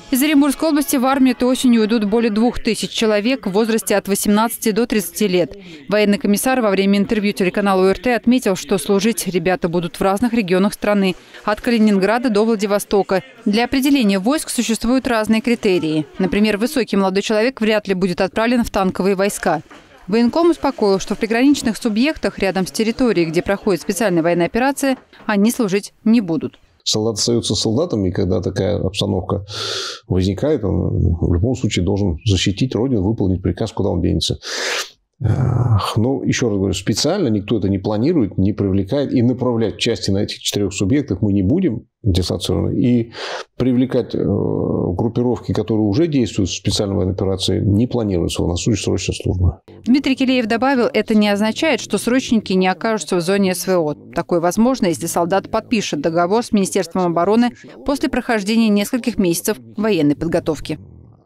Из Оренбургской области в армию этой осенью уйдут более 2000 человек в возрасте от 18 до 30 лет. Военный комиссар во время интервью телеканалу ОРТ отметил, что служить ребята будут в разных регионах страны, от Калининграда до Владивостока. Для определения войск существуют разные критерии. Например, высокий молодой человек вряд ли будет отправлен в танковые войска. Военком успокоил, что в приграничных субъектах рядом с территорией, где проходит специальная военная операция, они служить не будут. Солдат остается солдатом, и когда такая обстановка возникает, он в любом случае должен защитить Родину, выполнить приказ, куда он денется. Но, еще раз говорю, специально никто это не планирует, не привлекает. И направлять части на этих 4 субъектах мы не будем дислоцированы. И привлекать группировки, которые уже действуют в специальной военной операции, не планируется. У нас срочная служба. Дмитрий Килеев добавил, это не означает, что срочники не окажутся в зоне СВО. Такое возможно, если солдат подпишет договор с Министерством обороны после прохождения нескольких месяцев военной подготовки.